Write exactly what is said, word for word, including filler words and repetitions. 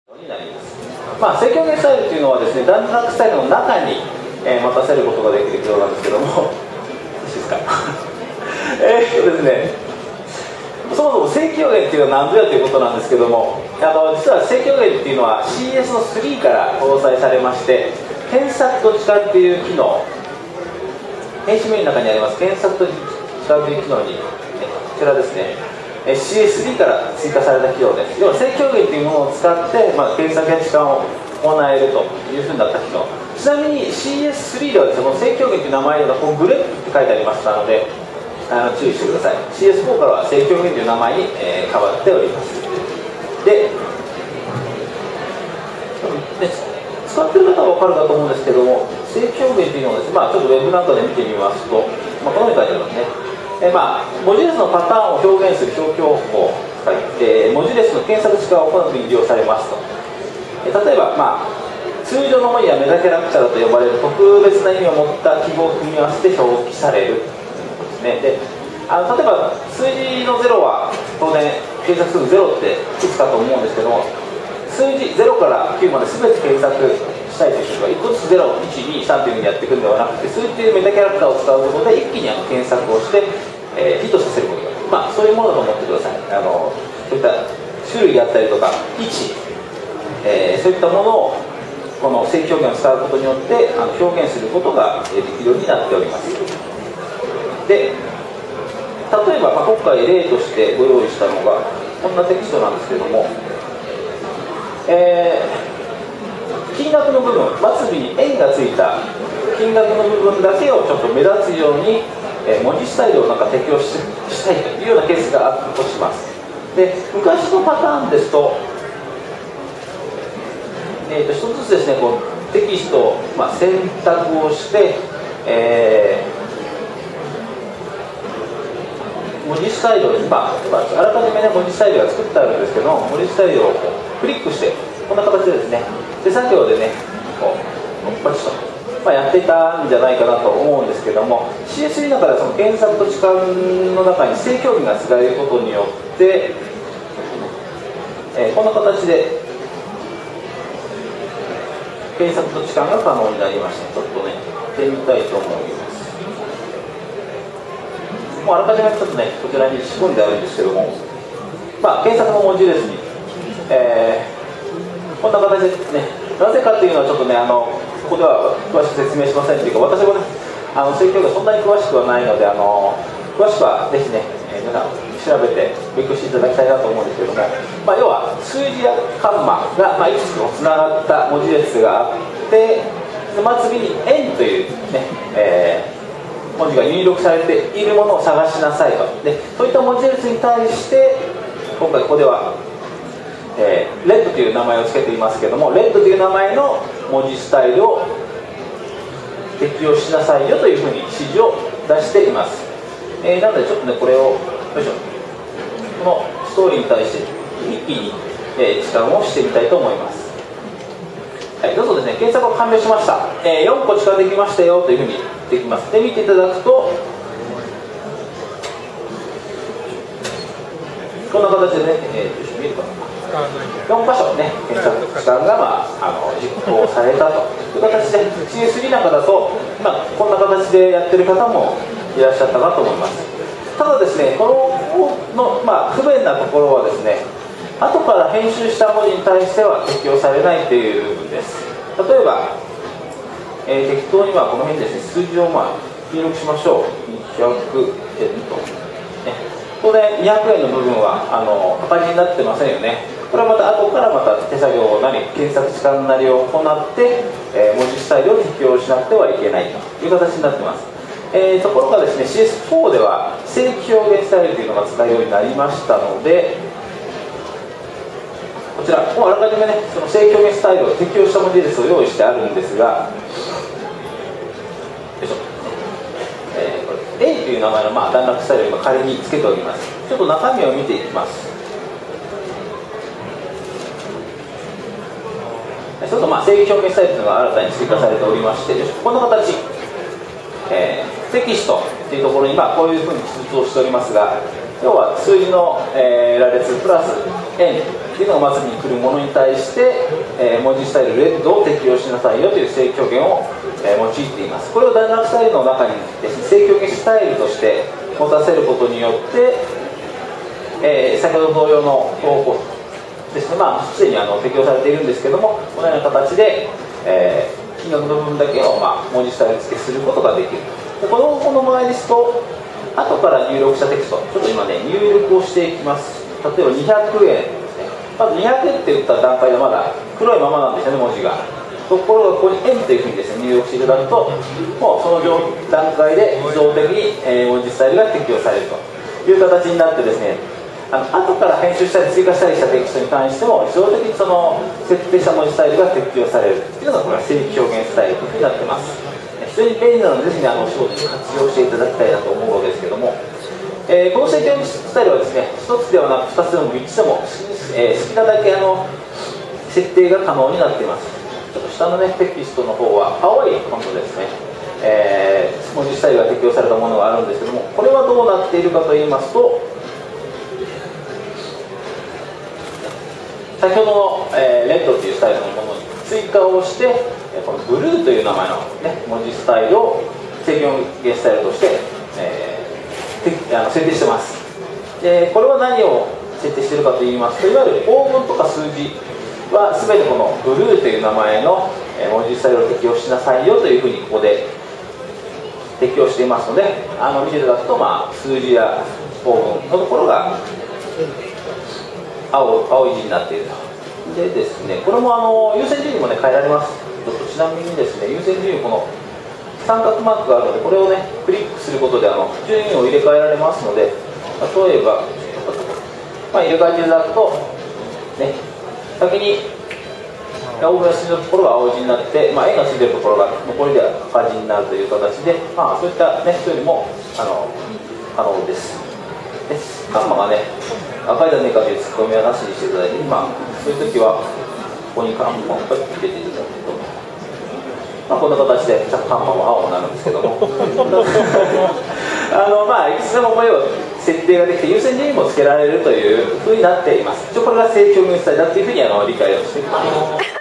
になります。まあ、正教言スタイルというのはですね、段落スタイルの中に、えー、待たせることができる機能なんですけども、いいですかえっとですね、そもそも正教言というのは何ぞやということなんですけども、あの実は正教言というのは シーエス のスリーから搭載されまして、検索と地下っていう機能、編集メニューの中にあります検索と地下という機能に、こちらですね、シーエススリー から追加された機能です。要は正教言というものを使って、まあ、検索や置換を行えるというふうになった機能。ちなみに シーエススリー ではですね、この正教言という名前がこのグレップって書いてありましたので、あの注意してください。 シーエスフォー からは正教言という名前に、えー、変わっております。でで使ってる方は分かるかと思うんですけども、正教言というのをですね、まあ、ちょっとウェブなんかで見てみますと、まあ、このように書いてありますね。えーまあ、文字列のパターンを表現する表記方法を使って、文字列の検索置換を行う時に利用されますと。えー、例えば、まあ、通常の文字やメタキャラクターと呼ばれる特別な意味を持った記号を組み合わせて表記される。であの例えば数字のゼロは当然検索するゼロっていつかと思うんですけども、数字ゼロからきゅうまで全て検索したいという人がいっこずつゼロ、いち、に、さんというふうにやっていくんではなくて、数字というメタキャラクターを使うことで一気にあの検索をして、えー、ヒットさせることが、まあ、そういうものだと思ってください。あのそういった種類であったりとか位置、えー、そういったものをこの正教言を使うことによってあの表現することができるようになっております。で例えば、まあ、今回例としてご用意したのがこんなテキストなんですけども、えー、金額の部分、末尾に円がついた金額の部分だけをちょっと目立つように、えー、文字スタイルをなんか適用 し, したいというようなケースがあったとします。で昔のパターンですと、えー、と一つずつですね、こうテキストを、まあ、選択をして、えー文字スタイルを、まあ、あらかじめ、ね、文字スタイルが作ってあるんですけど、文字スタイルをクリックしてこんな形でですね、手作業でねこうパチッと、まあ、やっていたんじゃないかなと思うんですけども、 シーエススリー の中ではその検索と置換の中に正教言が使えることによって、えー、こんな形で検索と置換が可能になりました。ちょっとねやってみたいと思います。もうあらかじめちょっとねこちらに仕込んであるんですけども、まあ、検索の文字列に、えー、こんな形でね、なぜかというのはちょっとねあのここでは詳しく説明しませんというか、私もねあの正教言そんなに詳しくはないので、あの詳しくはぜひね、えー、皆さん調べて勉強していただきたいなと思うんですけども、まあ、要は数字やカンマが、まあ、いくつもつながった文字列があって、末尾に円というね、えー文字が入力されているものを探しなさいと。でそういった文字列に対して今回ここでは、えー、レッドという名前を付けていますけども、レッドという名前の文字スタイルを適用しなさいよというふうに指示を出しています。えー、なのでちょっとねこれをよいしょこのストーリーに対して一気に、えー、時間をしてみたいと思います。はい、どうぞですね、検索を完了しました、えー、よんこ置換できましたよというふうにできます。で見ていただくとこんな形でね、えー、見るかなよん箇所ね検索置換が、まあ、あの実行されたという形で シーエススリー なんかだと、まあ、こんな形でやってる方もいらっしゃったかと思います。ただですね、このの、まあ、不便なところはですね、後から編集した文字に対しては適用されないという部分です。例えば、えー、適当にはこの辺ですね、数字をまあ入力しましょう。にひゃくえんと、ね、当然にひゃくえんの部分はあの赤字になってませんよね。これはまた後からまた手作業なり検索置換なりを行って、えー、文字スタイルを適用しなくてはいけないという形になっています。えー、ところがですね シーエスフォー では正規表現スタイルというのが使えるようになりましたので、こちらもうあらかじめねその正規表現スタイルを適用した文字列を用意してあるんですが、よいしょ、えー、これ A という名前の、まあ、段落スタイルを今仮につけております。ちょっと中身を見ていきます。そうすると、まあ、正規表現スタイルというのが新たに追加されておりまして、この形、えー、テキストというところに、まあ、こういうふうに記述をしておりますが、 要は数字の、えー、羅列プラス円っていうのが末に来るものに対して、えー、文字スタイルレッドを適用しなさいよという正規表現を、えー、用いています。これをダイナミックスタイルの中にですね、正規表現スタイルとして持たせることによって、えー、先ほど同様の方法ですね、まあ、すでにあの適用されているんですけども、このような形で、えー、金額の部分だけを、まあ、文字スタイル付けすることができる。でこのこの場合ですと、後から入力したテキスト、ちょっと今ね、入力をしていきます。例えばにひゃくえんですね。まずにひゃくえんって言った段階でまだ黒いままなんですよね、文字が。ところがここに円というふうにですね、入力していただくと、もうその段階で自動的に、えー、文字スタイルが適用されるという形になってですね、あの後から編集したり追加したりしたテキストに関しても自動的にその設定した文字スタイルが適用されるというのがこれは正規表現スタイルというふうになっています。非常に便利なので、ぜひね、あのお仕事に活用していただきたいなと思うわけですけども、えー、この正規表現スタイルはですね、ひとつではなくふたつでもみっつでも、えー、好きなだけあの設定が可能になっています。ちょっと下のね、テキストの方は青いフォントですね、えー、文字スタイルが適用されたものがあるんですけども、これはどうなっているかと言いますと、先ほどの、えー、レッドというスタイルのものに追加をして、このブルーという名前の、ね、文字スタイルを正規表現スタイルとして、えー、あの設定してます。でこれは何を設定しているかといいますと、いわゆるオーブンとか数字は全てこのブルーという名前の文字スタイルを適用しなさいよというふうにここで適用していますので、あの見ていただくと、まあ、数字やオーブンのところが青, 青い字になっていると。でですね、これもあの優先順位も、ね、変えられます。ちょっとちなみにですね、優先順位、この三角マークがあるので、これをねクリックすることであの順位を入れ替えられますので、例えば、まあ、入れ替えていただくと、ね、先に青がついているところが青字になって、まあ、円がついているところが残りで赤字になるという形で、まあ、そういったね、そういうのもあの可能です。でカンマがね、赤いじゃねえかというツッコミはなしにしていただいて、まあ、そういう時はここにカンマを入れていただくと、まあ、こんな形でカンマも青になるんですけどもあの、まあ、いくつでもこれを設定ができて優先順位もつけられるというふうになっています。一応これが正規表現スタイルだというふうにあの理解をしています。